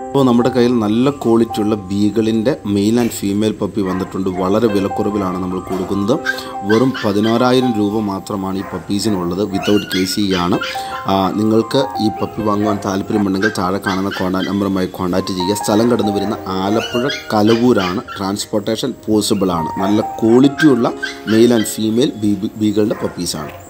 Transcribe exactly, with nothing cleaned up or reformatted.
അപ്പോൾ നമ്മുടെ കയ്യിൽ നല്ല ക്വാളിറ്റിയുള്ള ബീഗിളിൻ്റെ മെയിൽ ആൻഡ് ഫീമെയിൽ പപ്പി വന്നിട്ടുണ്ട്. വളരെ വിലക്കുറവിലാണ് നമ്മൾ കൊടുക്കുന്നത്. വെറും പതിനാറായിരം രൂപ മാത്രമാണ് ഈ പപ്പീസിനുള്ളത്. വിത്തൗട്ട് കെ സി ആണ്. നിങ്ങൾക്ക് ഈ പപ്പി വാങ്ങുവാൻ താല്പര്യമുണ്ടെങ്കിൽ താഴെ കാണുന്ന കോൺടാക്ട് നമ്പറുമായി കോൺടാക്റ്റ് ചെയ്യുക. സ്ഥലം കടന്നു വരുന്ന ആലപ്പുഴ കലവൂരാണ്. ട്രാൻസ്പോർട്ടേഷൻ പോസിബിളാണ്. നല്ല ക്വാളിറ്റിയുള്ള മെയിൽ ആൻഡ് ഫീമെയിൽ ബീഗിളുടെ പപ്പീസാണ്.